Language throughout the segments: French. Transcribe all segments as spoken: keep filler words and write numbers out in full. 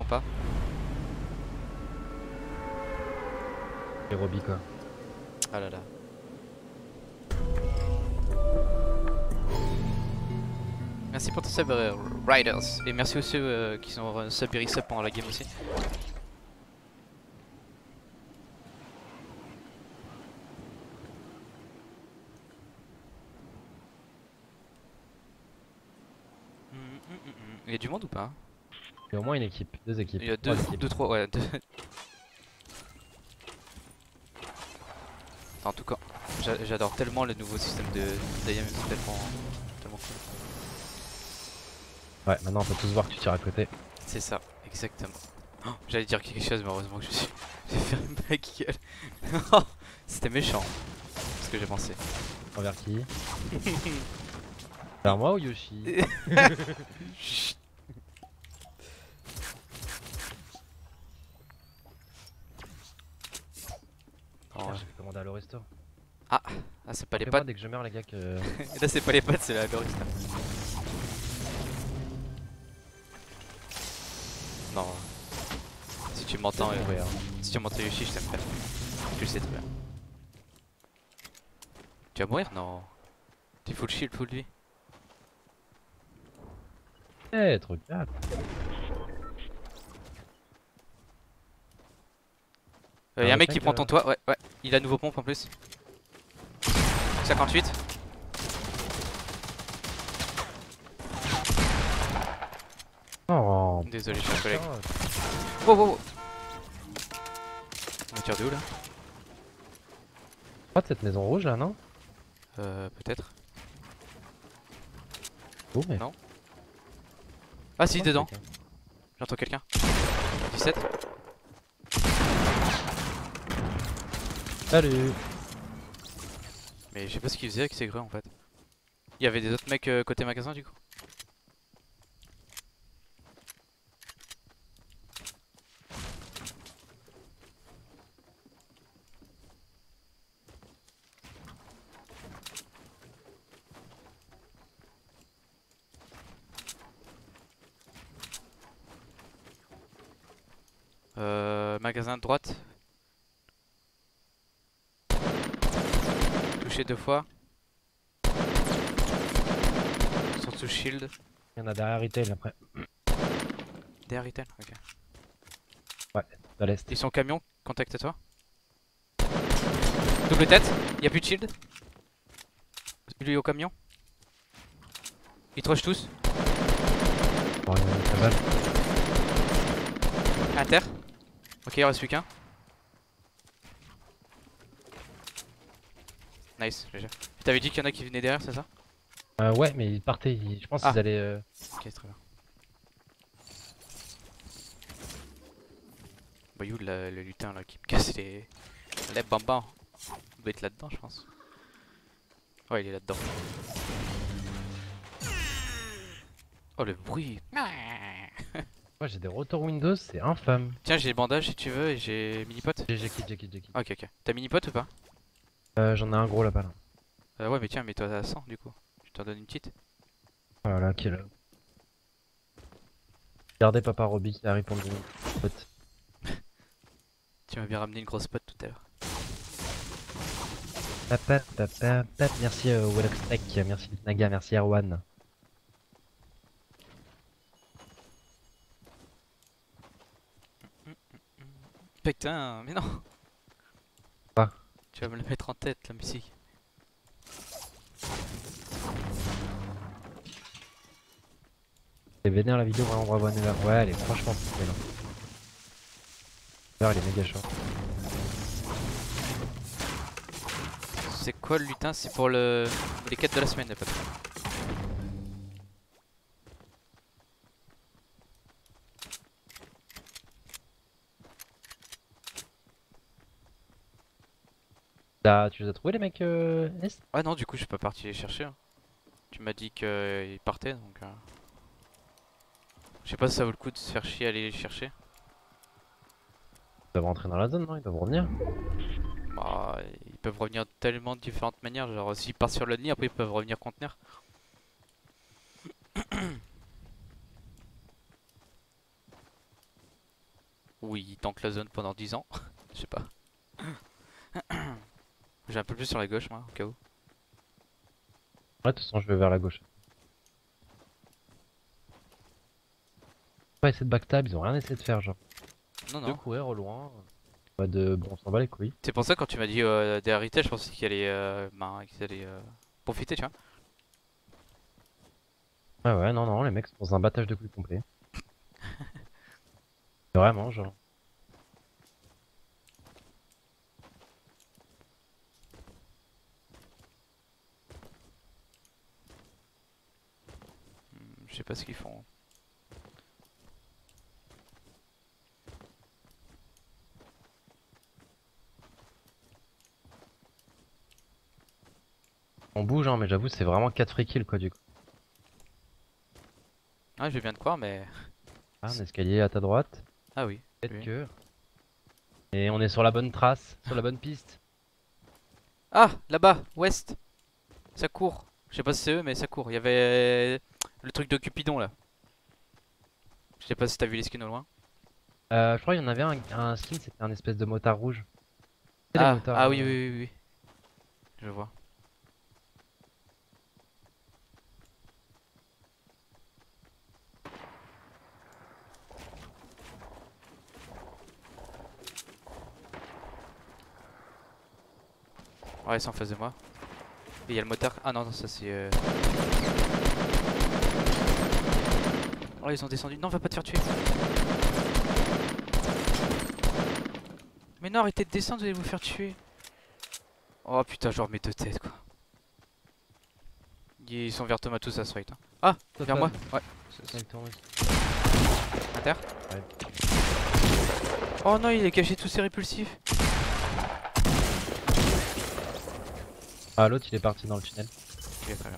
comprends pas. Les Roby quoi. Ah là là. Merci pour ton sub euh, Riders. Et merci aux ceux euh, qui sont euh, sub et resub pendant la game aussi. Mm, mm, mm, mm. Il y a du monde ou pas? Il y a au moins une équipe, deux équipes. Il y a trois deux, équipes. deux, trois, ouais, deux. Enfin, en tout cas, j'a- j'adore tellement le nouveau système de d'A M, c'est tellement, tellement cool. Ouais, maintenant on peut tous voir que tu tires à côté. C'est ça, exactement. Oh, j'allais dire quelque chose, mais heureusement que je suis. J'ai fermé ma gueule. Oh, c'était méchant, ce que j'ai pensé. Envers qui? Vers moi ou Yoshi? Chut. Oh, Tiens, j'ai fait commander à l'Oresto. ah, ah c'est pas les Rappelez-moi pattes. dès que je meurs les gars que... Là c'est pas les pattes, c'est la barista. Non. Si tu m'entends, C'est euh, mourir. si tu m'entends Yoshi, je t'aimerais. Tu le sais très bien. Tu vas mourir? Non. T'es full shield, full vie. Eh, trop calme. Euh, y'a un Un mec autre qui mec, prend euh, ton toit, ouais, ouais. Il a nouveau pompe en plus. cinquante-huit. Oh, Désolé, cher collègue. putain. Wow, wow, wow. On me tire de où là? Pas de cette maison rouge là, non? Euh, peut-être. Oh, mais... Non. Ah si, Oh, dedans. quelqu'un. J'entends quelqu'un. dix-sept. Salut. Mais je sais pas ce qu'il faisait avec ces grues en fait. Il y avait des autres mecs euh, côté magasin du coup. Euh, magasin de droite. Touché deux fois. Sur sous shield. Il y en a derrière Retail après. Derrière Retail, ok. Ouais, à l'est. Ils sont camion, contact à toi. Double tête, y'a plus de shield. Lui au camion. Ils te rushent tous. Bon, il y en a une très balle. À terre. Ok, il en reste plus qu'un. Nice, G G. Tu t'avais dit qu'il y en a qui venaient derrière, c'est ça? Euh, ouais, mais ils partaient, ils- je pense Ah. qu'ils allaient... Euh... Ok, très bien. Bayou, le, le lutin là qui me casse les, les bambins. Il doit être là-dedans, je pense. Ouais, il est là-dedans. Oh, le bruit. Ouais, j'ai des retours Windows, c'est infâme. Tiens, j'ai les bandages si tu veux et j'ai mini-pot. J'ai j'ai quitté, j'ai quitté, j'ai quitté. Ok, ok. T'as mini-pot ou pas? Euh, j'en ai un gros là-bas là. euh, Ouais, mais tiens, mets-toi à cent du coup. Je t'en donne une petite. Voilà, qui est là. Regardez Papa Roby qui a répondu. Pote. Tu m'as bien ramené une grosse pote tout à l'heure. Papa, papa, papa. Merci euh, Wallopstek, merci Naga, merci Erwan. Putain, mais non. Quoi? Tu vas me le mettre en tête la musique. C'est vénère la vidéo, vraiment bravo Neva. Ouais, elle est franchement cool. Là, elle est méga chaud. C'est quoi le lutin? C'est pour le... les quêtes de la semaine, peut-être. Là, tu les as trouvés les mecs euh, Est? Ah non, du coup, je suis pas parti les chercher. Hein. Tu m'as dit qu'ils partaient, donc... Euh... Je sais pas si ça vaut le coup de se faire chier à aller les chercher. Ils doivent rentrer dans la zone, non? Ils doivent revenir. Bah, ils peuvent revenir de tellement de différentes manières. Genre, s'ils partent sur le nid, après ils peuvent revenir contenir. Ou il tank la zone pendant dix ans. Je sais pas. J'ai un peu plus sur la gauche moi au cas où. Ouais, de toute façon, je vais vers la gauche. Pas essayer de backstab, ils ont rien essayé de faire, genre. Non De non. courir au loin. Pas de. Bon, on s'en bat les couilles. C'est pour ça quand tu m'as dit euh, des hérités, je pensais qu'il allait, euh, ben, qu'il allait euh, profiter tu vois. Ouais, ouais, non, non, les mecs sont dans un battage de couilles complet. Vraiment, genre. Hmm, Je sais pas ce qu'ils font. On bouge, hein, mais j'avoue, c'est vraiment quatre free kills, quoi, du coup. Ah je viens de croire mais... Ah, un escalier à ta droite. Ah oui. Peut-être oui. que. Et on est sur la bonne trace, sur la bonne piste. Ah là-bas, ouest. Ça court. Je sais pas si c'est eux mais ça court. Il y avait le truc de Cupidon là. Je sais pas si t'as vu les skins au loin. Euh, je crois qu'il y en avait un, un skin, c'était un espèce de motard rouge. C'est les Ah, motards. ah oui, euh, oui, oui, oui. Je vois. Ouais, ils sont en face de moi. Et il y a le motard. Ah non, non ça c'est... Euh... Oh, ils sont descendus. Non, va pas te faire tuer. Mais non, arrêtez de descendre, vous allez vous faire tuer. Oh putain, genre mes deux têtes quoi. Ils sont vers Thomas tous à straight. Hein. Ah, Toi, vers toi. moi. Ouais. Exactement, oui. Inter. Ouais. Oh non, il a caché tous ses répulsifs. Ah, l'autre, il est parti dans le tunnel. Ok, très bien.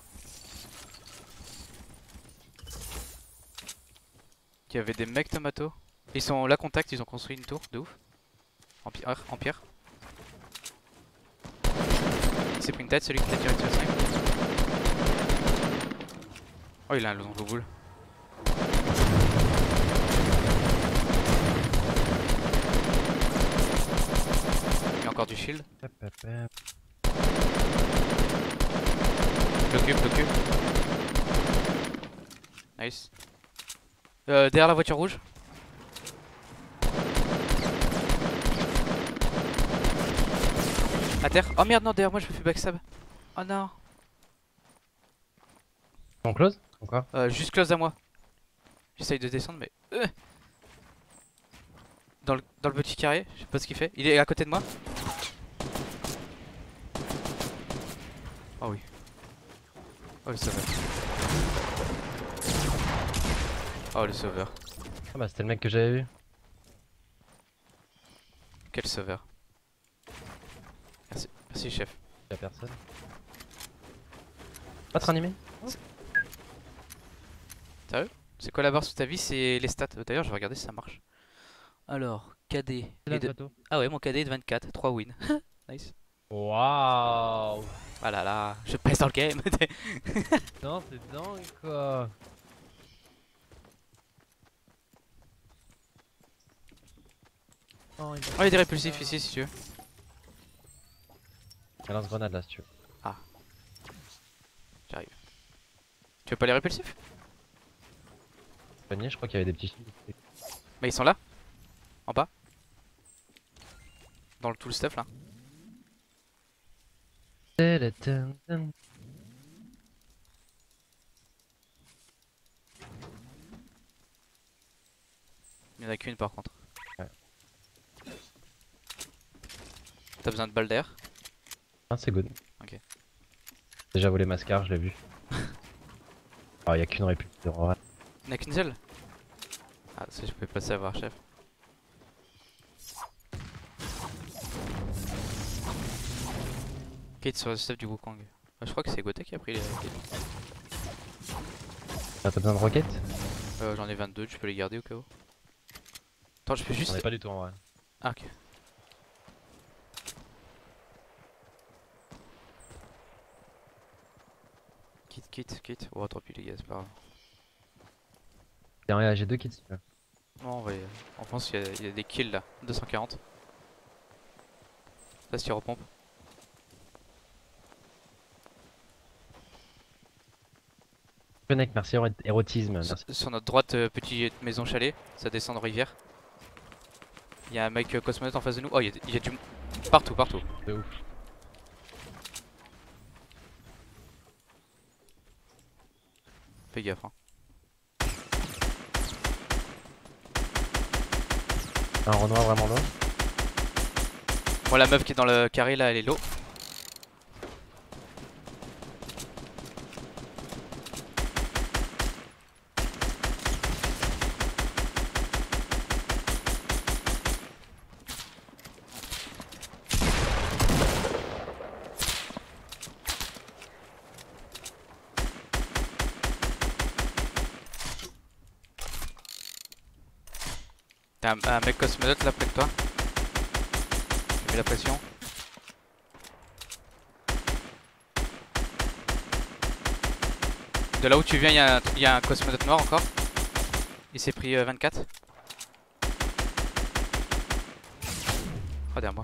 Il y avait des mecs tomato. Ils sont là contact, ils ont construit une tour de ouf. En pierre. En pierre. Il s'est pris une tête, celui qui t'a tiré sur le snipe. Oh, il a un long boule. Il y a encore du shield. Hop, hop, hop. L'occupe, l'occupe. Nice. Euh, derrière la voiture rouge. À terre. Oh merde, non, derrière moi je me fais backstab. Oh non. On close? Encore? Euh, juste close à moi. J'essaye de descendre, mais. Euh dans, le, dans le petit carré, je sais pas ce qu'il fait. Il est à côté de moi. Oh oui. Oh le sauveur. Oh le sauveur. Ah, bah, c'était le mec que j'avais vu. Quel sauveur. Merci, merci chef. Y'a personne. Pas te ranimer? Sérieux? C'est quoi la barre sous ta vie? C'est les stats. D'ailleurs, je vais regarder si ça marche. Alors, K D. C'est là, Et de- le bateau. Ah ouais, mon K D est de vingt-quatre, trois wins. Nice. Waouh! Ah là là, je pèse dans le game. Non, c'est dingue quoi! Oh, il Oh, il y a des répulsifs ici si tu veux. y a lance-grenade là si tu veux. J'arrive. Tu veux pas les répulsifs? Panier, je crois qu'il y avait des petits shields. Mais ils sont là. En bas. Dans le tout le stuff là. Ta-da-dun-dun. Il y en a qu'une par contre. Ouais. T'as besoin de balles d'air? Ah, c'est good. Ok. Déjà volé Mascar, je l'ai vu. Ah, il y a qu'une république de roi. Il n'y en a qu'une seule? Ah, ça je pouvais pas savoir, chef. Kate sur le stuff du Wukong. Ah, je crois que c'est Gotek qui a pris les Kate. Ah, t'as besoin de roquettes? Euh, J'en ai vingt-deux, tu peux les garder au cas où. Attends, je peux juste. J'en ai pas du tout en vrai. Ah, ok. Quitte, quitte, quitte. Oh, tant pis les gars, c'est pas grave. Tiens, ouais, j'ai deux kits si tu veux. Non, on, va y- on pense qu'il y, a- il y a des kills là. deux cent quarante. Ça, c'est repompe. Connect, merci éro- érotisme, Sur, merci. sur notre droite, euh, petite maison chalet. Ça descend de rivière. Il y a un mec euh, cosmonaute en face de nous. Oh, il y, a- il y a du. Partout, partout. De ouf. Fais gaffe. Hein. Un Renoir vraiment loin. Moi, la meuf qui est dans le carré là, elle est low. T'as un, un mec cosmonaute là près de toi. J'ai mis la pression. De là où tu viens, il y, a un- il y a un cosmonaute noir encore. Il s'est pris euh, vingt-quatre. Oh, derrière moi.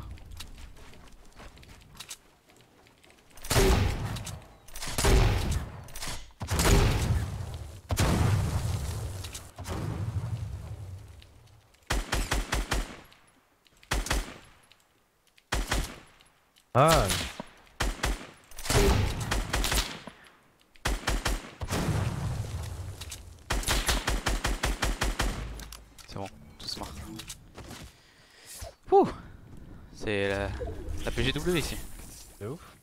Ah, C'est bon, tout smart. Ouh. C'est la, la P G W ici. de ouf.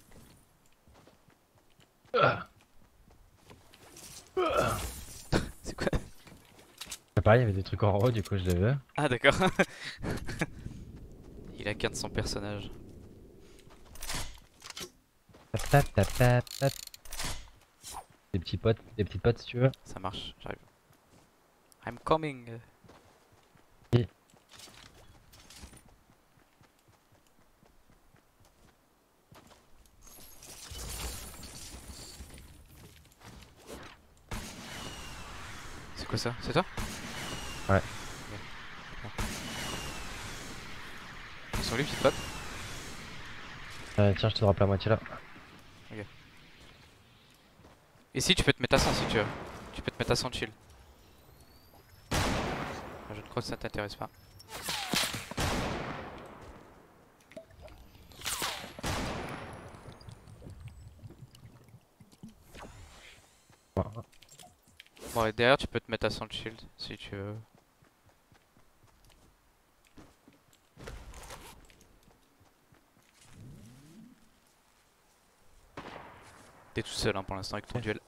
C'est quoi? C'est pareil, il y avait des trucs en haut, du coup je l'ai vu. Ah d'accord. Il incarne son personnage. Tap, tap, tap, tap, tap. Des petits potes, des petites potes si tu veux. Ça marche, j'arrive. I'm coming. Oui. C'est quoi ça? C'est toi? Ouais. Ok. Ils sont où les petites potes? Euh, tiens, je te drop la moitié là. Ici tu peux te mettre à cent si tu veux. Tu peux te mettre à cent chill. Je ne crois que ça t'intéresse pas. Bon. Bon et derrière tu peux te mettre à cent shield si tu veux. T'es tout seul hein, pour l'instant avec ton Ok. duel.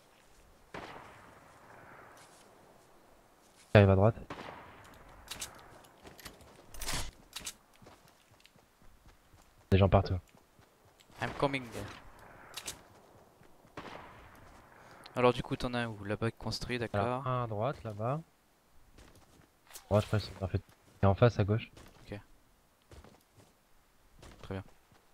J'arrive à droite. Des gens partout. I'm coming. Alors du coup t'en as un où? Là-bas construit, d'accord. Alors, un à droite là-bas. À droite, je crois qu'ils sont en fait. Et en face à gauche. Très bien.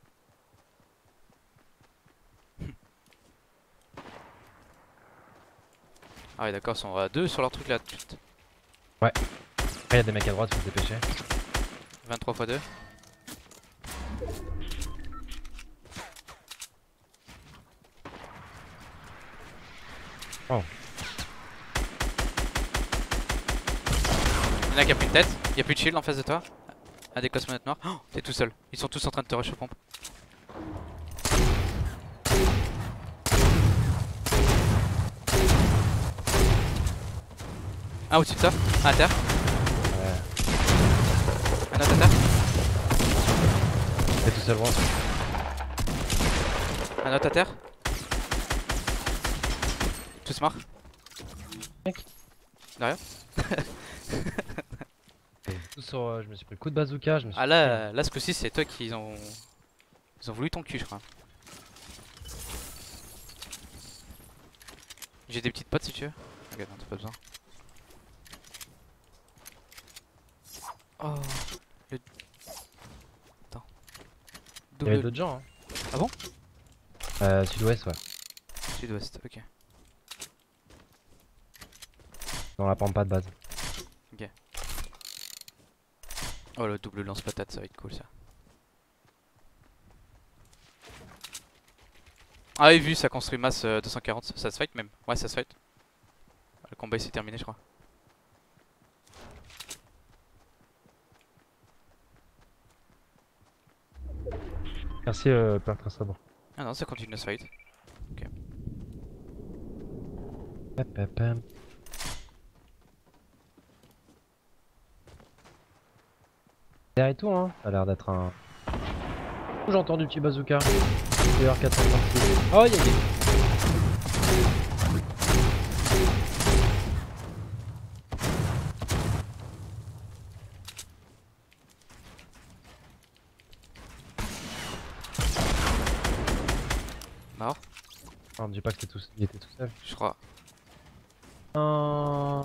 Ah ouais d'accord, ils sont à deux sur leur truc là. Putain. Après, il y a des mecs à droite, faut se dépêcher. vingt-trois fois deux. Oh. Il y en a qui a plus de tête, il y a plus de shield en face de toi. Un des cosmonautes noirs. Oh, t'es tout seul. Ils sont tous en train de te rush aux pompes. Un au-dessus de toi, un à terre. Ouais. Un autre à terre. T'es tout seul, bro. Un autre à terre. Tous morts. Mec. Derrière. Et tout sur, euh, je me suis pris le coup de bazooka, je me suis Ah là, là ce coup-ci c'est toi qui ont... Ils ont voulu ton cul je crois. J'ai des petites potes si tu veux. Regarde, non t'as pas besoin. Oh le... Attends. Il y avait Double d'autres gens, hein. Ah bon? Euh, sud-ouest, ouais. sud-ouest, ok. Dans la pampa de base. Oh le double lance-patate, ça va être cool ça. Ah oui, vu, ça construit masse euh, deux cent quarante, ça se fight même. Ouais, ça se fight. Le combat il s'est terminé, je crois. Merci, euh, Père Trasabre. Ah non, ça continue de se fight. Hop, hop, hop. Derrière et tout, hein. Ça a l'air d'être un. Oh, j'ai entendu petit bazooka. T R quatre cent trente-six. Oh, y'a des. Mort, Non, dis pas que c'était tout... il était tout seul. je crois. Non.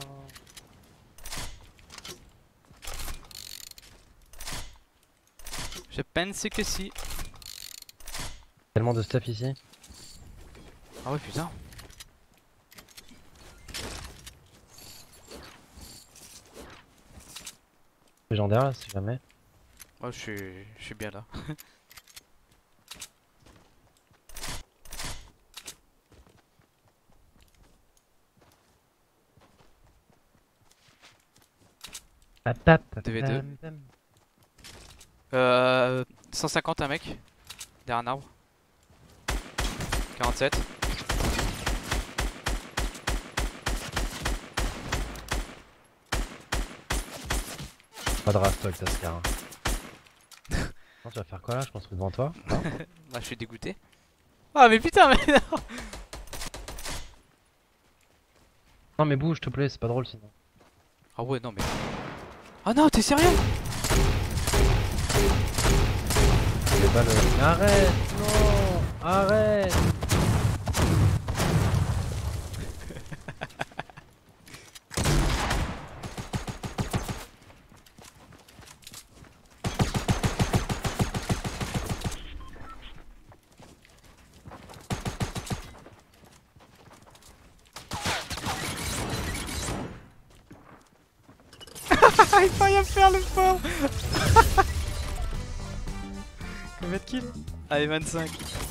Je pense que si. Tellement de stuff ici. Ah ouais, putain. Légendaire là, si jamais. Oh, je suis, je suis bien là. D V deux. Euh, cent cinquante un mec. Derrière un arbre. quarante-sept. Pas de race toi avec ta scar. Hein. Non, tu vas faire quoi là? Je construis devant toi. Non, Là, je suis dégoûté. Ah, mais putain, mais non. non mais bouge, s'il te plaît, c'est pas drôle sinon. Ah ouais, non, mais. Ah non, t'es sérieux? Les balles. Mais arrête! Non! Arrête! Il faut rien faire le fort. Combien de kills? Allez, vingt-cinq.